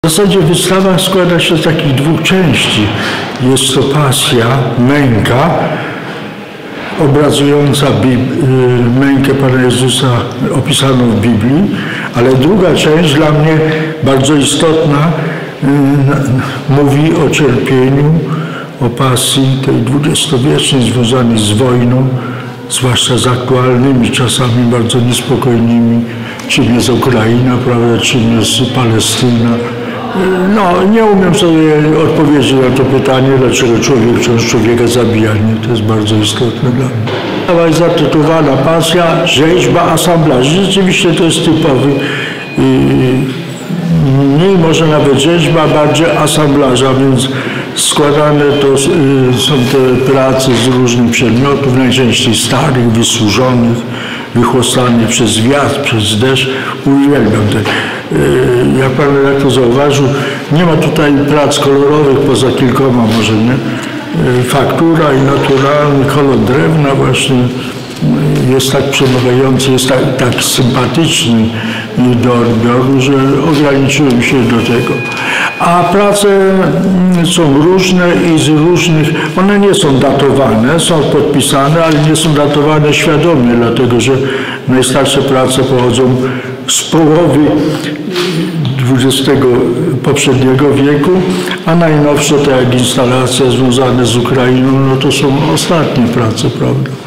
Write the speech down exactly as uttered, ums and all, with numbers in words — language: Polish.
W zasadzie wystawa składa się z takich dwóch części. Jest to pasja, męka, obrazująca mękę Pana Jezusa opisaną w Biblii, ale druga część, dla mnie bardzo istotna, mówi o cierpieniu, o pasji tej dwudziestowiecznej związanej z wojną, zwłaszcza z aktualnymi czasami bardzo niespokojnymi, czym jest Ukraina, prawda, czym jest Palestyna. No, nie umiem sobie odpowiedzieć na to pytanie, dlaczego człowiek wciąż człowieka zabija. Nie, to jest bardzo istotne dla mnie. Sprawa jest zatytułowana Pasja, rzeźba, asamblaż. Rzeczywiście to jest typowy, mniej może nawet rzeźba, bardziej asamblaża, więc składane to są te prace z różnych przedmiotów, najczęściej starych, wysłużonych, wychłostanych przez wiatr, przez deszcz. Uwielbiam te. Jak Pan redaktor zauważył, nie ma tutaj prac kolorowych poza kilkoma może, nie? Faktura i naturalny kolor drewna właśnie jest tak przemawiający, jest tak, tak sympatyczny do odbioru, że ograniczyłem się do tego. A prace są różne i z różnych, one nie są datowane, są podpisane, ale nie są datowane świadomie, dlatego że najstarsze prace pochodzą z połowy dwudziestego poprzedniego wieku, a najnowsze, tak jak instalacja związane z Ukrainą, no to są ostatnie prace, prawda?